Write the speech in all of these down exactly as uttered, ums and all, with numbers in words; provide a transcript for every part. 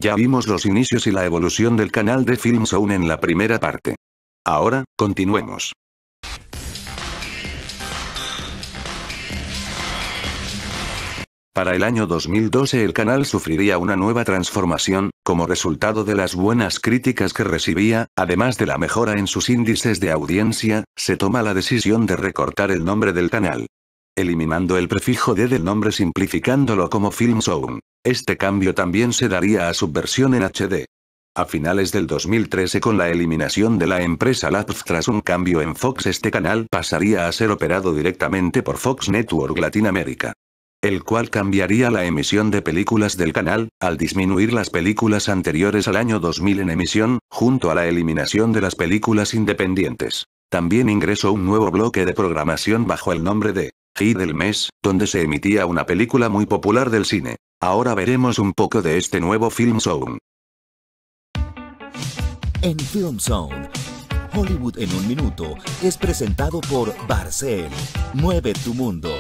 Ya vimos los inicios y la evolución del canal de Film Zone en la primera parte. Ahora, continuemos. Para el año dos mil doce el canal sufriría una nueva transformación, como resultado de las buenas críticas que recibía, además de la mejora en sus índices de audiencia, se toma la decisión de recortar el nombre del canal, eliminando el prefijo D del nombre simplificándolo como Film Zone. Este cambio también se daría a su versión en H D. A finales del dos mil trece con la eliminación de la empresa Labs tras un cambio en Fox este canal pasaría a ser operado directamente por Fox Network Latinoamérica, el cual cambiaría la emisión de películas del canal, al disminuir las películas anteriores al año dos mil en emisión, junto a la eliminación de las películas independientes. También ingresó un nuevo bloque de programación bajo el nombre de Hit del Mes, donde se emitía una película muy popular del cine. Ahora veremos un poco de este nuevo Film Zone. En Film Zone, Hollywood en un minuto es presentado por Barcel. Mueve tu mundo.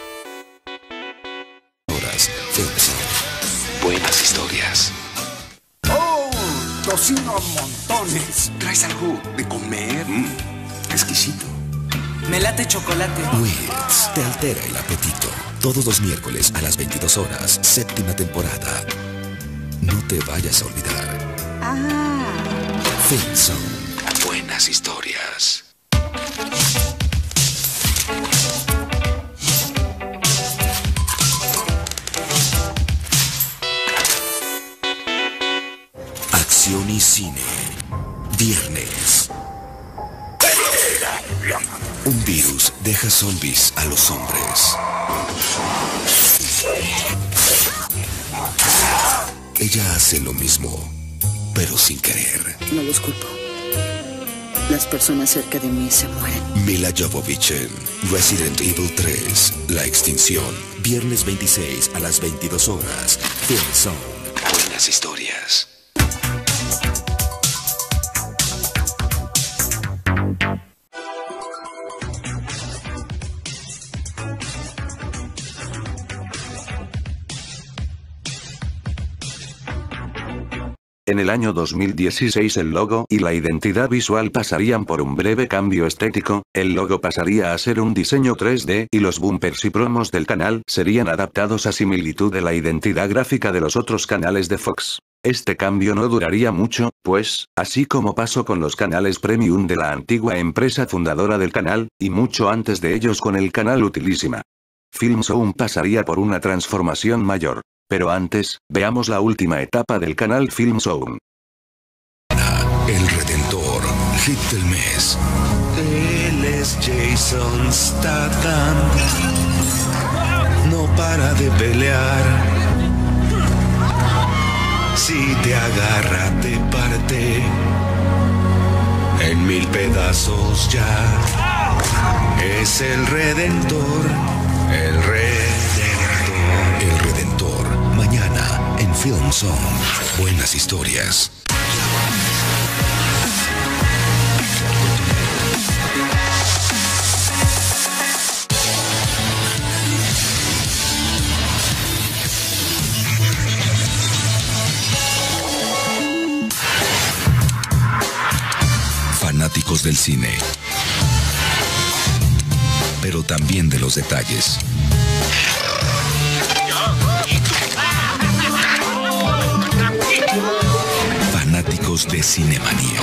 Film Zone. Buenas historias. ¡Oh! Tocino a montones. ¿Traes algo de comer? Mm, exquisito. Me late chocolate. Wills te altera el apetito. Todos los miércoles a las veintidós horas, séptima temporada. No te vayas a olvidar. Ah. Film Zone. Buenas historias. Acción y cine. Viernes. Un virus deja zombies a los hombres. Ella hace lo mismo, pero sin querer. No los culpo. Las personas cerca de mí se mueren. Mila Jovovich en Resident Evil tres, La Extinción. Viernes veintiséis a las veintidós horas. Film Zone. Buenas historias. En el año dos mil dieciséis el logo y la identidad visual pasarían por un breve cambio estético, el logo pasaría a ser un diseño tres D y los bumpers y promos del canal serían adaptados a similitud de la identidad gráfica de los otros canales de Fox. Este cambio no duraría mucho, pues, así como pasó con los canales premium de la antigua empresa fundadora del canal, y mucho antes de ellos con el canal Utilísima, Film Zone pasaría por una transformación mayor. Pero antes, veamos la última etapa del canal Film Zone. El Redentor, hit del mes. Él es Jason Statham. No para de pelear. Si te agarra, te parte en mil pedazos ya. Es el Redentor, el Redentor. El Redentor, mañana en Film Zone. Buenas historias. Fanáticos del cine, pero también de los detalles. Fanáticos de Cinemanía.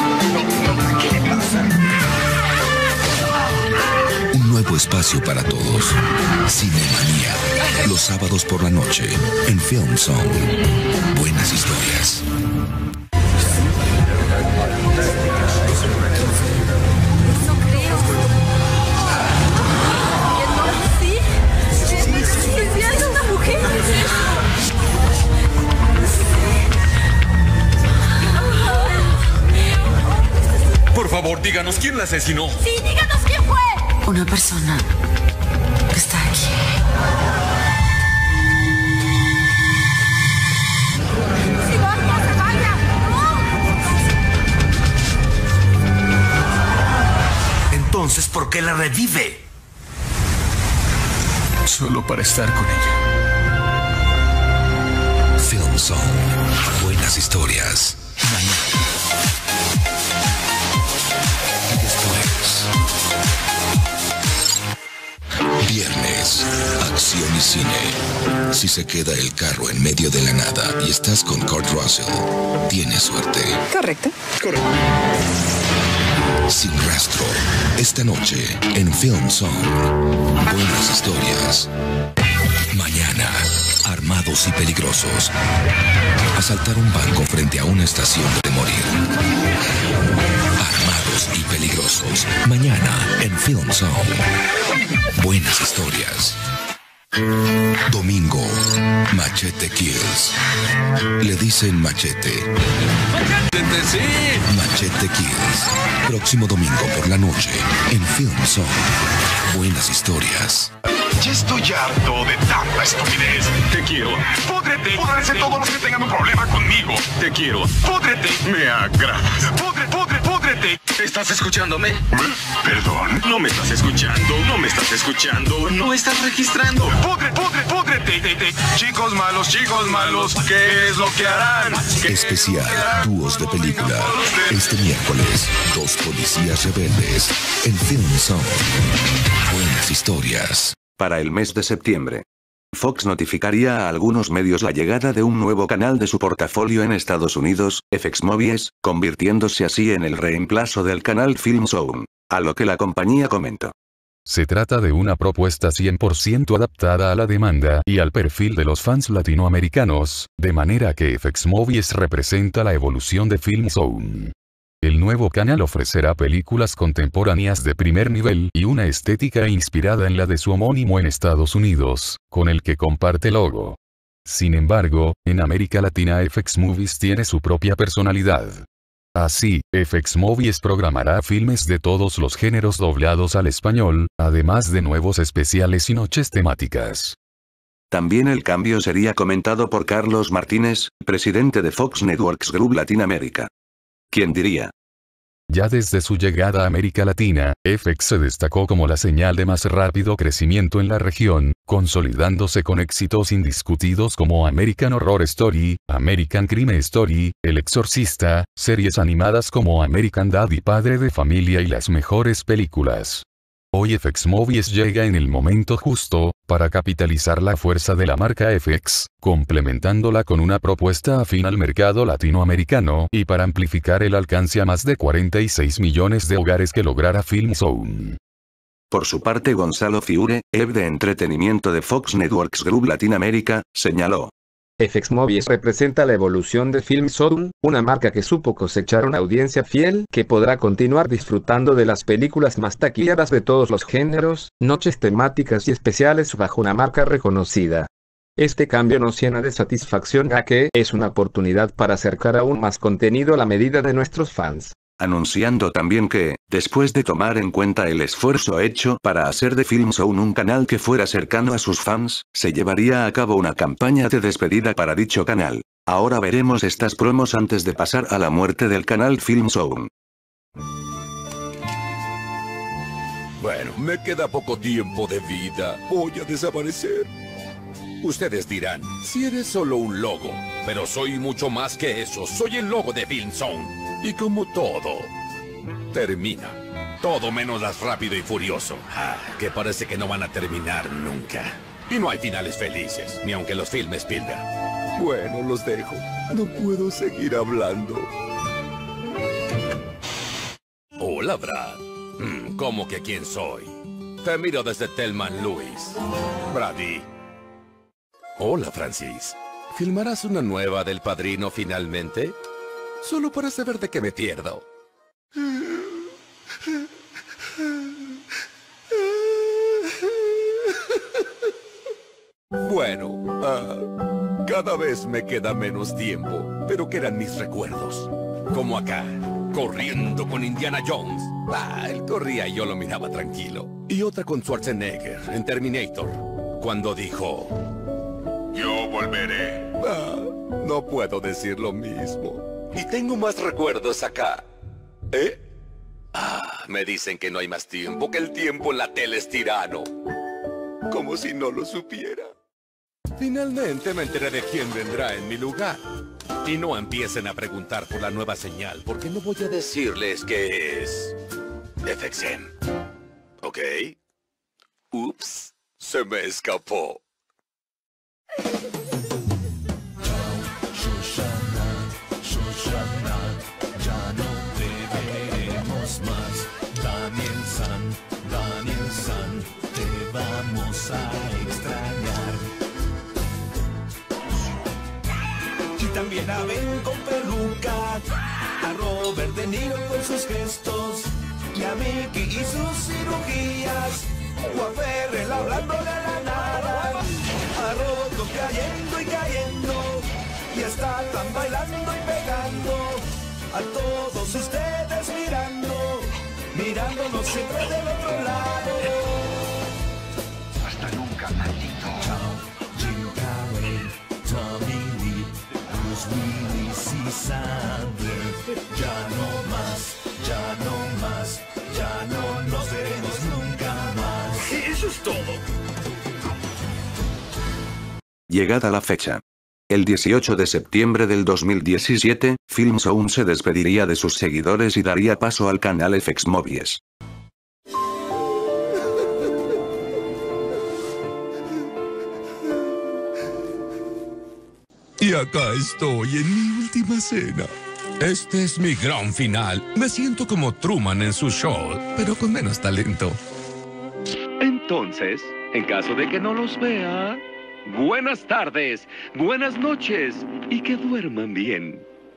Un nuevo espacio para todos. Cinemanía. Los sábados por la noche en Film Zone. Buenas historias. Por favor, díganos quién la asesinó. Sí, díganos quién fue. Una persona que está aquí. ¡Si no, no se vaya! ¡No! Entonces, ¿por qué la revive? Solo para estar con ella. Film Zone. Buenas Buenas historias. Mañana. Después. Viernes. Acción y cine. Si se queda el carro en medio de la nada y estás con Kurt Russell, tienes suerte. Correcto. Correcto. Sin rastro. Esta noche en Film Zone. Buenas historias. Mañana. Armados y peligrosos. Asaltar un banco frente a una estación de morir. Armados y peligrosos. Mañana en Film Zone. Buenas historias. Domingo. Machete Kills. Le dicen Machete. ¡Machete, sí! Machete Kills. Próximo domingo por la noche en Film Zone. Buenas historias. Ya estoy harto de tanta estupidez. Te quiero. ¡Púdrete! ¡Púdrense todos los que tengan un problema conmigo! Te quiero. ¡Púdrete! Me agradas. ¡Púdre, púdre, púdrete! ¿Estás escuchándome? ¿Perdón? No me estás escuchando. No me estás escuchando. No estás registrando. ¡Púdre, púdre, púdrete! Te, te. Chicos malos, chicos malos, ¿qué es lo que harán? Especial Dúos de Película. Este miércoles, dos policías rebeldes en Film Zone. Buenas historias. Para el mes de septiembre, Fox notificaría a algunos medios la llegada de un nuevo canal de su portafolio en Estados Unidos, F X Movies, convirtiéndose así en el reemplazo del canal Film Zone, a lo que la compañía comentó. Se trata de una propuesta cien por ciento adaptada a la demanda y al perfil de los fans latinoamericanos, de manera que F X Movies representa la evolución de Film Zone. El nuevo canal ofrecerá películas contemporáneas de primer nivel y una estética inspirada en la de su homónimo en Estados Unidos, con el que comparte logo. Sin embargo, en América Latina F X Movies tiene su propia personalidad. Así, F X Movies programará filmes de todos los géneros doblados al español, además de nuevos especiales y noches temáticas. También el cambio sería comentado por Carlos Martínez, presidente de Fox Networks Group Latinoamérica. ¿Quién diría? Ya desde su llegada a América Latina, F X se destacó como la señal de más rápido crecimiento en la región, consolidándose con éxitos indiscutidos como American Horror Story, American Crime Story, El Exorcista, series animadas como American Dad y Padre de Familia y las mejores películas. Hoy F X Movies llega en el momento justo, para capitalizar la fuerza de la marca F X, complementándola con una propuesta afín al mercado latinoamericano y para amplificar el alcance a más de cuarenta y seis millones de hogares que lograra Film Zone. Por su parte Gonzalo Fiure, head de entretenimiento de Fox Networks Group Latinoamérica, señaló. F X Movies representa la evolución de Film Zone, una marca que supo cosechar una audiencia fiel que podrá continuar disfrutando de las películas más taquilleras de todos los géneros, noches temáticas y especiales bajo una marca reconocida. Este cambio nos llena de satisfacción ya que es una oportunidad para acercar aún más contenido a la medida de nuestros fans. Anunciando también que, después de tomar en cuenta el esfuerzo hecho para hacer de Film Zone un canal que fuera cercano a sus fans, se llevaría a cabo una campaña de despedida para dicho canal. Ahora veremos estas promos antes de pasar a la muerte del canal Film Zone. Bueno, me queda poco tiempo de vida. Voy a desaparecer. Ustedes dirán, si eres solo un logo, pero soy mucho más que eso. Soy el logo de Film Zone. Y como todo, termina. Todo menos las Rápido y Furioso, ah, que parece que no van a terminar nunca. Y no hay finales felices, ni aunque los filmes Spielberg. Bueno, los dejo. No puedo seguir hablando. Hola, Brad. Hmm, ¿Cómo que quién soy? Te miro desde Thelman Lewis. Brady. Hola, Francis. ¿Filmarás una nueva del Padrino finalmente? Solo para saber de qué me pierdo. Bueno, uh, cada vez me queda menos tiempo, pero quedan mis recuerdos. Como acá, corriendo con Indiana Jones. Ah, él corría y yo lo miraba tranquilo. Y otra con Schwarzenegger en Terminator, cuando dijo... Yo volveré. Ah, no puedo decir lo mismo. Y tengo más recuerdos acá. ¿Eh? Ah, me dicen que no hay más tiempo, que el tiempo en la tele es tirano. Como si no lo supiera. Finalmente me enteré de quién vendrá en mi lugar. Y no empiecen a preguntar por la nueva señal, porque no voy a decirles que es F X M. ¿Ok? Ups, se me escapó. Ya no te veremos más. Daniel San, Daniel San, te vamos a extrañar. Y también a Ben con peluca, a Robert De Niro con sus gestos, y a Mickey y sus cirugías, o a Ferrell hablándole a la nada, a Rocco cayendo y cayendo, y hasta están bailando y pegando, a todos ustedes mirando, mirándonos siempre del otro lado. Hasta nunca, maldito. Chao, Jim Carrey, Tommy Lee, Bruce Willis y Sandler. Ya no más, ya no más, ya no nos veremos nunca más. Eso es todo. Llegada la fecha. El dieciocho de septiembre del dos mil diecisiete, Film Zone se despediría de sus seguidores y daría paso al canal F X Movies. Y acá estoy en mi última cena. Este es mi gran final. Me siento como Truman en su show, pero con menos talento. Entonces, en caso de que no los vea, buenas tardes, buenas noches y que duerman bien.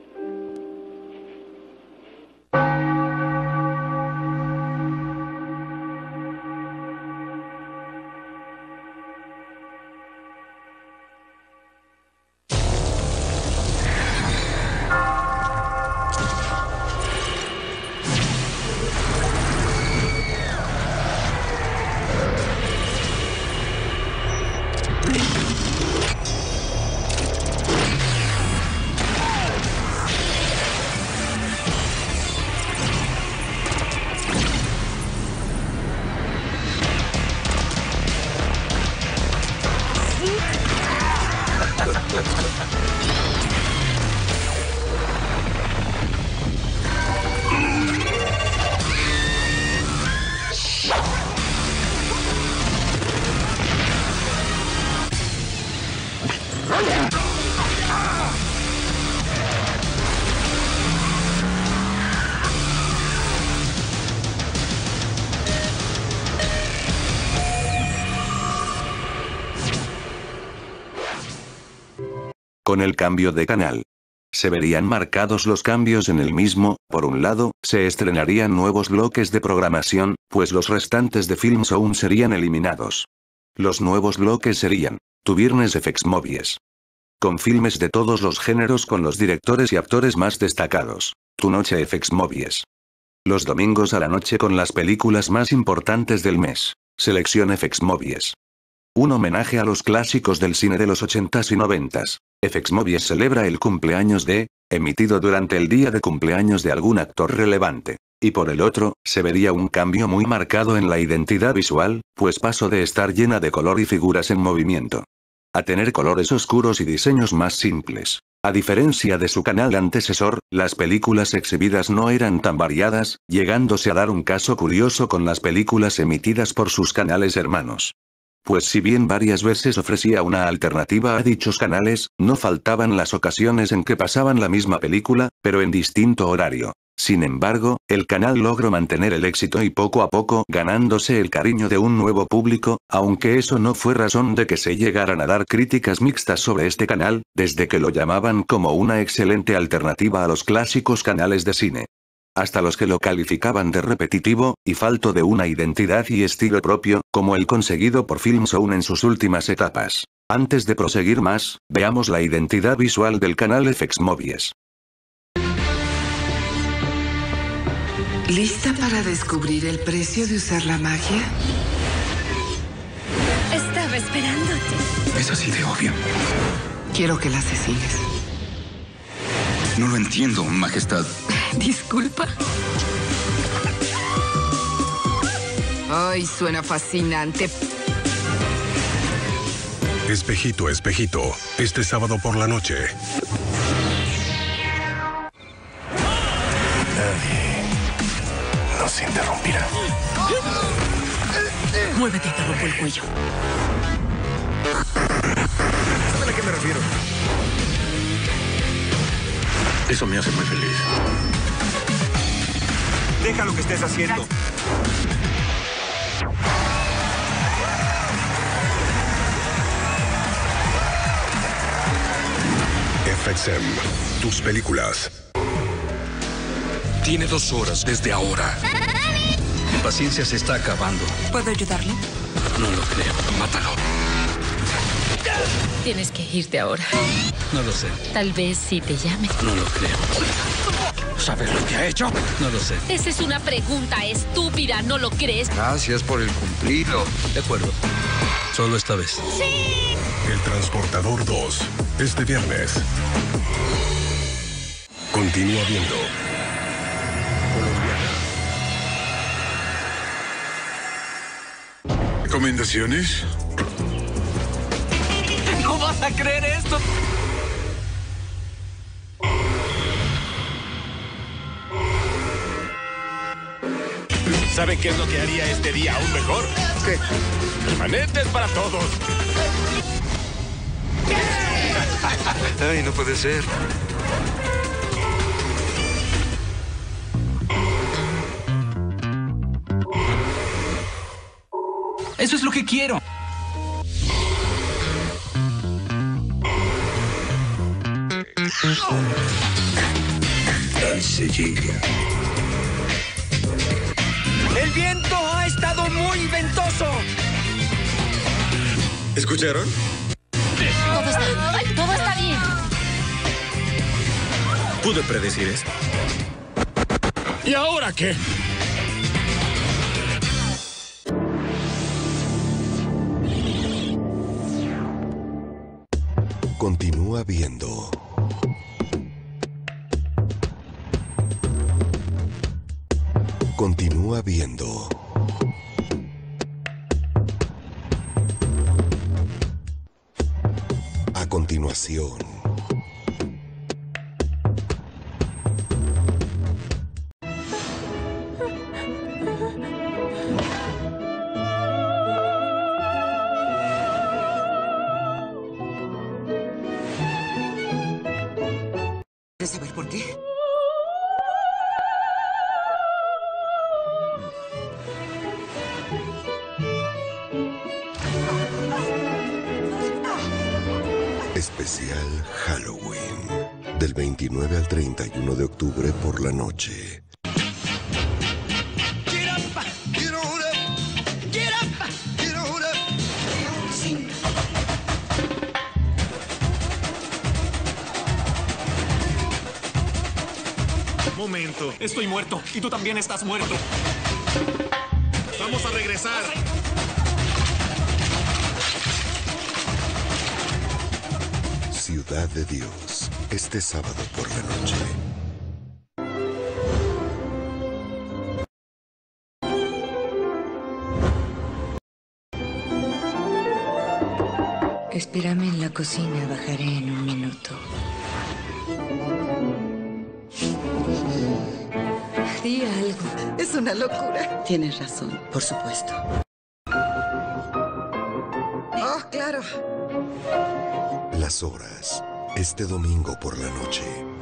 Con el cambio de canal, se verían marcados los cambios en el mismo. Por un lado, se estrenarían nuevos bloques de programación, pues los restantes de Film Zone serían eliminados. Los nuevos bloques serían Tu Viernes F X Movies, con filmes de todos los géneros con los directores y actores más destacados. Tu Noche F X Movies, los domingos a la noche con las películas más importantes del mes. Selección F X Movies, un homenaje a los clásicos del cine de los ochentas y noventas. F X Movies celebra el cumpleaños de, emitido durante el día de cumpleaños de algún actor relevante. Y por el otro, se vería un cambio muy marcado en la identidad visual, pues pasó de estar llena de color y figuras en movimiento a tener colores oscuros y diseños más simples. A diferencia de su canal antecesor, las películas exhibidas no eran tan variadas, llegándose a dar un caso curioso con las películas emitidas por sus canales hermanos. Pues si bien varias veces ofrecía una alternativa a dichos canales, no faltaban las ocasiones en que pasaban la misma película, pero en distinto horario. Sin embargo, el canal logró mantener el éxito y poco a poco ganándose el cariño de un nuevo público, aunque eso no fue razón de que se llegaran a dar críticas mixtas sobre este canal, desde que lo llamaban como una excelente alternativa a los clásicos canales de cine, hasta los que lo calificaban de repetitivo, y falto de una identidad y estilo propio, como el conseguido por Film Zone en sus últimas etapas. Antes de proseguir más, veamos la identidad visual del canal F X Movies. ¿Lista para descubrir el precio de usar la magia? Estaba esperándote. Es así de obvio. Quiero que la asesines. No lo entiendo, Majestad. Disculpa. Ay, suena fascinante. Espejito, espejito. Este sábado por la noche. Respira. Muévete, te rompo el cuello. ¿Saben a qué me refiero? Eso me hace muy feliz. Deja lo que estés haciendo. F X M, tus películas. Tiene dos horas desde ahora. Mi paciencia se está acabando. ¿Puedo ayudarle? No lo creo. Mátalo. Tienes que irte ahora. No lo sé. Tal vez sí te llame. No lo creo. ¿Sabes lo que ha hecho? No lo sé. Esa es una pregunta estúpida, ¿no lo crees? Gracias por el cumplido. De acuerdo. Solo esta vez. ¡Sí! El Transportador dos. Este viernes. Continúa viendo. Colombiana. ¿Recomendaciones? ¡No vas a creer esto! ¿Saben qué es lo que haría este día aún mejor? ¿Qué? Permanentes para todos. Ay, no puede ser. Eso es lo que quiero. Tan sencilla. ¡El viento ha estado muy ventoso! ¿Escucharon? Todo está, todo está bien. Pude predecir esto. ¿Y ahora qué? Continúa viendo. Continúa viendo. A continuación. ¿Quieres saber por qué? Especial Halloween. Del veintinueve al treinta y uno de octubre por la noche. Momento, estoy muerto y tú también estás muerto. Vamos a regresar. Ciudad de Dios. Este sábado por la noche. Espérame en la cocina, bajaré en un minuto. Di algo. Es una locura. Tienes razón, por supuesto. Oh, claro. Las horas. Este domingo por la noche.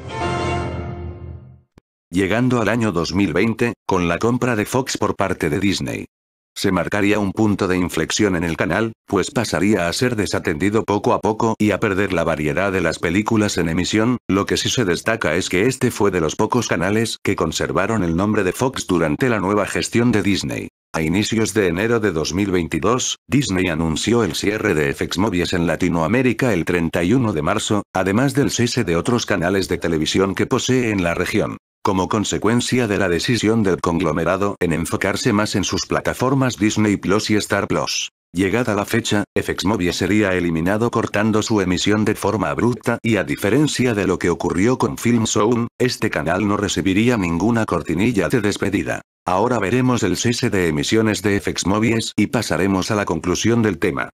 Llegando al año dos mil veinte, con la compra de Fox por parte de Disney, se marcaría un punto de inflexión en el canal, pues pasaría a ser desatendido poco a poco y a perder la variedad de las películas en emisión. Lo que sí se destaca es que este fue de los pocos canales que conservaron el nombre de Fox durante la nueva gestión de Disney. A inicios de enero de dos mil veintidós, Disney anunció el cierre de F X Movies en Latinoamérica el treinta y uno de marzo, además del cese de otros canales de televisión que posee en la región. Como consecuencia de la decisión del conglomerado en enfocarse más en sus plataformas Disney Plus y Star Plus. Llegada la fecha, F X Movies sería eliminado cortando su emisión de forma abrupta y a diferencia de lo que ocurrió con Film Zone, este canal no recibiría ninguna cortinilla de despedida. Ahora veremos el cese de emisiones de F X Movies y pasaremos a la conclusión del tema.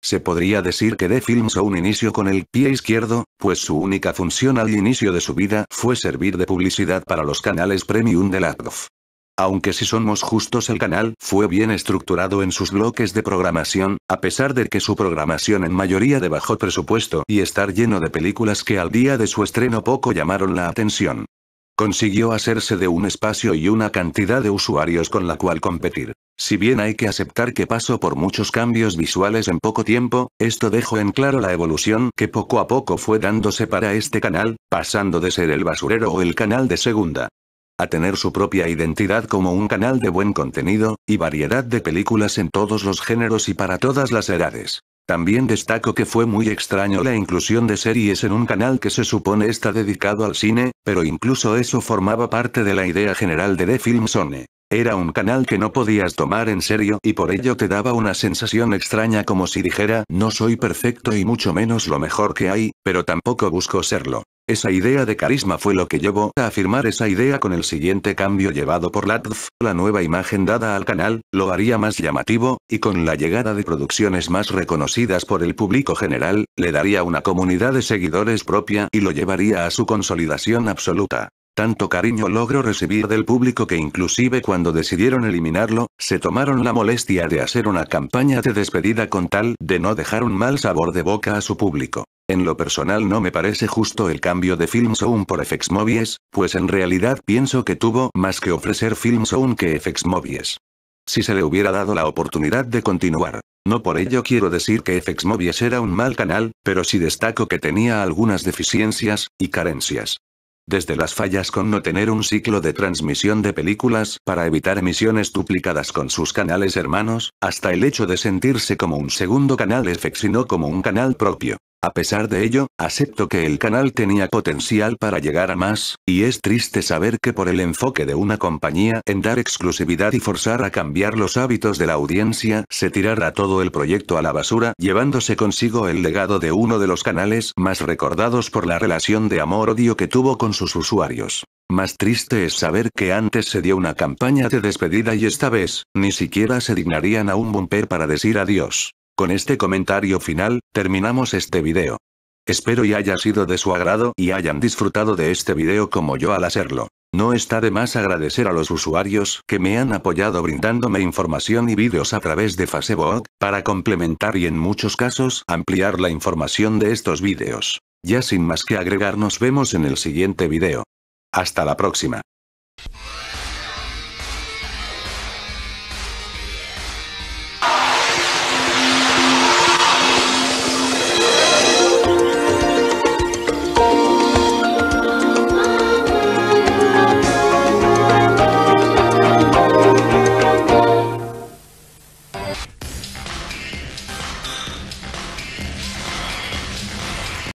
Se podría decir que The Film Zone inició con el pie izquierdo, pues su única función al inicio de su vida fue servir de publicidad para los canales premium de la T V. Aunque si somos justos, el canal fue bien estructurado en sus bloques de programación, a pesar de que su programación en mayoría de bajo presupuesto y estar lleno de películas que al día de su estreno poco llamaron la atención. Consiguió hacerse de un espacio y una cantidad de usuarios con la cual competir. Si bien hay que aceptar que pasó por muchos cambios visuales en poco tiempo, esto dejó en claro la evolución que poco a poco fue dándose para este canal, pasando de ser el basurero o el canal de segunda a tener su propia identidad como un canal de buen contenido, y variedad de películas en todos los géneros y para todas las edades. También destaco que fue muy extraño la inclusión de series en un canal que se supone está dedicado al cine, pero incluso eso formaba parte de la idea general de The Film Zone. Era un canal que no podías tomar en serio y por ello te daba una sensación extraña como si dijera, no soy perfecto y mucho menos lo mejor que hay, pero tampoco busco serlo. Esa idea de carisma fue lo que llevó a afirmar esa idea con el siguiente cambio llevado por la T V, la nueva imagen dada al canal, lo haría más llamativo, y con la llegada de producciones más reconocidas por el público general, le daría una comunidad de seguidores propia y lo llevaría a su consolidación absoluta. Tanto cariño logró recibir del público que inclusive cuando decidieron eliminarlo, se tomaron la molestia de hacer una campaña de despedida con tal de no dejar un mal sabor de boca a su público. En lo personal no me parece justo el cambio de Film Zone por F X Movies, pues en realidad pienso que tuvo más que ofrecer Film Zone que F X Movies. Si se le hubiera dado la oportunidad de continuar. No por ello quiero decir que F X Movies era un mal canal, pero sí destaco que tenía algunas deficiencias y carencias. Desde las fallas con no tener un ciclo de transmisión de películas para evitar emisiones duplicadas con sus canales hermanos, hasta el hecho de sentirse como un segundo canal F X y no como un canal propio. A pesar de ello, acepto que el canal tenía potencial para llegar a más, y es triste saber que por el enfoque de una compañía en dar exclusividad y forzar a cambiar los hábitos de la audiencia, se tirara todo el proyecto a la basura, llevándose consigo el legado de uno de los canales más recordados por la relación de amor-odio que tuvo con sus usuarios. Más triste es saber que antes se dio una campaña de despedida y esta vez, ni siquiera se dignarían a un bumper para decir adiós. Con este comentario final, terminamos este video. Espero y haya sido de su agrado y hayan disfrutado de este video como yo al hacerlo. No está de más agradecer a los usuarios que me han apoyado brindándome información y vídeos a través de Facebook, para complementar y en muchos casos ampliar la información de estos vídeos. Ya sin más que agregar, nos vemos en el siguiente video. Hasta la próxima.